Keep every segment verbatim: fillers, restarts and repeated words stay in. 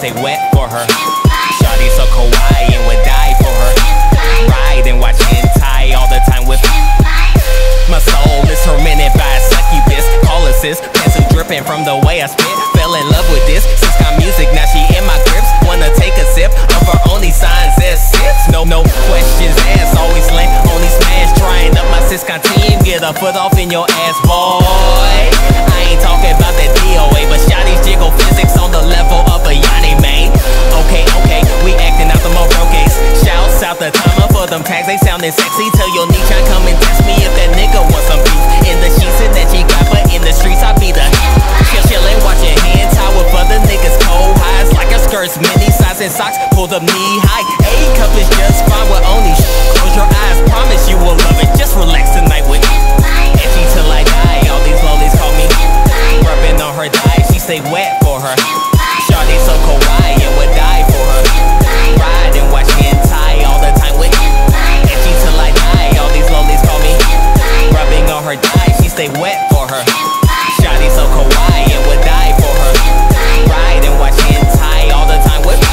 stay wet for her. Shawty so kawaii and would die for her. Ride and watch hentai all the time with my soul is tormented by a succubus. Call assist, pencil dripping from the way I spit. Fell in love with this, she's got music, now she in my grips. Wanna take a sip of her only signs as sips. No, no questions asked, always lame, only smash. Trying up my Siscon team, get a foot off in your ass, boy. I ain't talking about that D O A, but shawty's jiggle physics on the level of a Yanni, man. Okay, okay, we acting out the Moroques. Shouts out the timer for them tags, they sounding sexy. Tell your niche I come and test me if that nigga wants some beef. In the sheets and that she got, but in the streets I be the chill, chillin', watching hand tie with other niggas cold highs. Like her skirts, mini size and socks, pulled up knee high. A cup is just fine with only sh close your eyes, promise you will love it. Just relax tonight with edgy till I die. All these lollies call me rubbing on her thigh. She stay wet for her. Shawty so kawaii and would die for her. Ride and watch hentai all the time with edgy till I die. All these lollies call me rubbing on her thigh. She stay wet for her. Shawty so kawaii and would die for her. Ride and watch hentai all the time with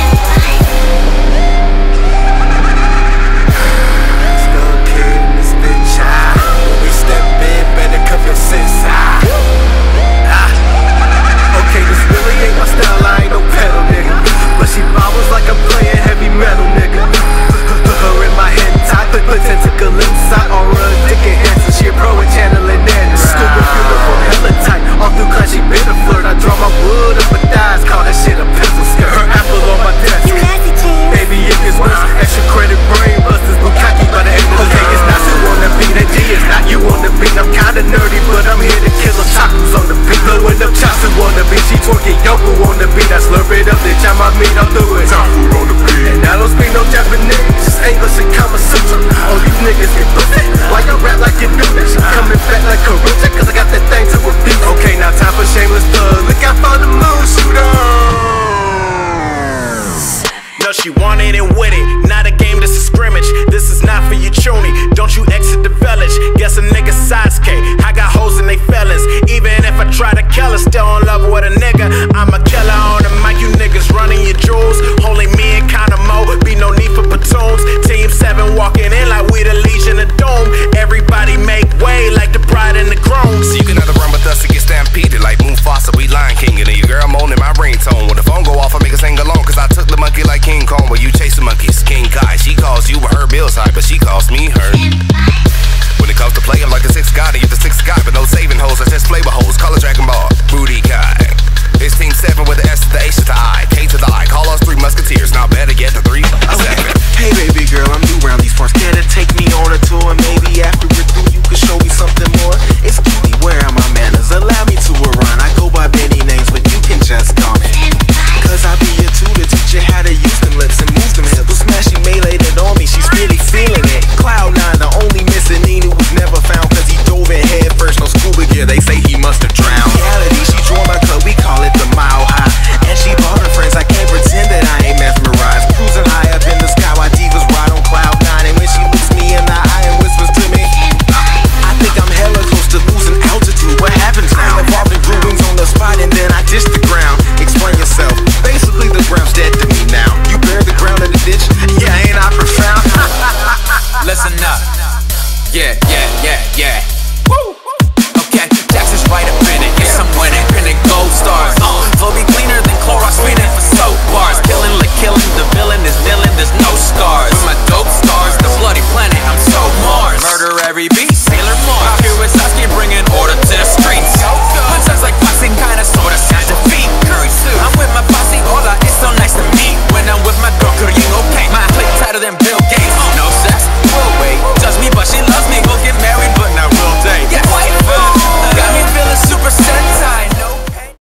she bobbles like I'm playing heavy metal, nigga. Put her in my head tight, put put tentacle inside, or a dick enhancer. She a pro at channeling that. Scoop a beautiful, hella tight. All through class she been a flirt. I draw my wood up her thighs, call that shit a pencil skirt. Her apple on my desk. Baby, it gets worse. Extra credit, brain busters, Bukaki by the end of the day. It's not you on the beat, that G is not you on the beat. I'm kinda nerdy, but I'm here to kill them tacos on the beat. Blowing up chops on the beat, she twerking Yoko on the beat. I slurp it up, then chop my meat. I'm through it. On the beat. And I don't speak no Japanese, just English and Kama Sutra. All these niggas get busted. Why you rap like you do this? She coming back like Karuta, cause I got that thing to repeat. Okay, now time for shameless plug. Look out for the moon shooters. No, she wanted it with it, not a game, this is scrimmage. This is not for you, Chuni. Don't you exit the village. Guess a nigga size K. I got hoes in they fellas. Even if I try to kill her, still in love with a nigga. I'm a killer on the mic, you niggas running your jewels. Only me and kinda mo, be no need for platoons. Team seven walking in like we the Legion of Doom. Everybody make way like the bride and the groom. So you can either run with us or get stampeded like Mufasa, we Lion King. And your girl moaning my ringtone. When the phone go off, I make her sing along. Cause I took the monkey like King Kong. Where you chase the monkeys, King Kai. She calls you, but her bill's high, but she calls me her. When it comes to play, I'm like the sixth guy. To get the sixth guy, but no saving hoes. I just play with hoes. Call a Dragon Ball, Booty Kai. It's team seven with the S to the H to the I, K to the I. Call us three musketeers. Now better get the three seven. Hey baby girl, I'm new around these parts. Canada